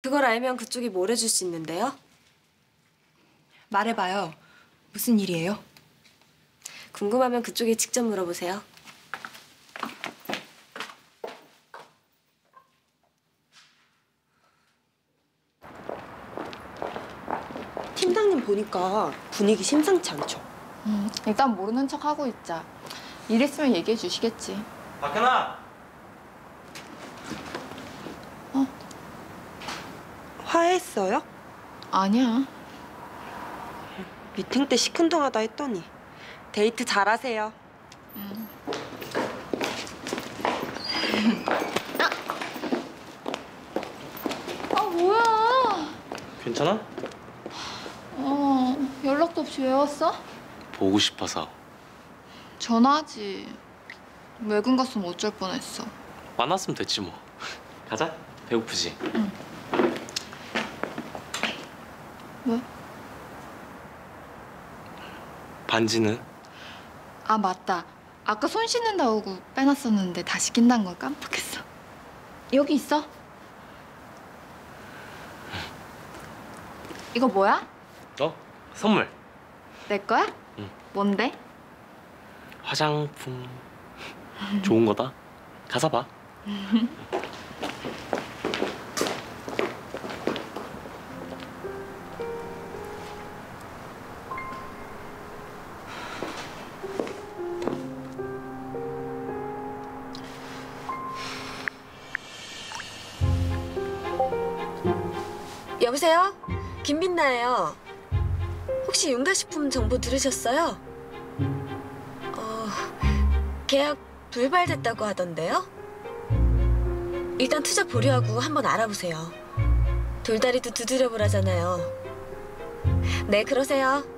그걸 알면 그쪽이 뭘 해줄 수 있는데요? 말해봐요. 무슨 일이에요? 궁금하면 그쪽에 직접 물어보세요. 팀장님 보니까 분위기 심상치 않죠? 일단 모르는 척 하고 있자. 일 있으면 얘기해 주시겠지. 박현아! 화해했어요? 아니야. 미팅 때 시큰둥하다 했더니 데이트 잘하세요. 아 뭐야? 괜찮아? 연락도 없이 왜 왔어? 보고 싶어서. 전화하지. 외근 갔으면 어쩔 뻔했어. 만났으면 됐지 뭐. 가자. 배고프지? 왜? 반지는? 아 맞다. 아까 손 씻는다고 빼놨었는데 다시 낀다는 걸 깜빡했어. 여기 있어. 이거 뭐야? 선물. 내 거야? 응. 뭔데? 화장품. 좋은 거다. 가서 봐. 여보세요? 김빛나예요. 혹시 윤가식품 정보 들으셨어요? 계약 불발됐다고 하던데요? 일단 투자 보류하고 한번 알아보세요. 돌다리도 두드려보라잖아요. 네, 그러세요.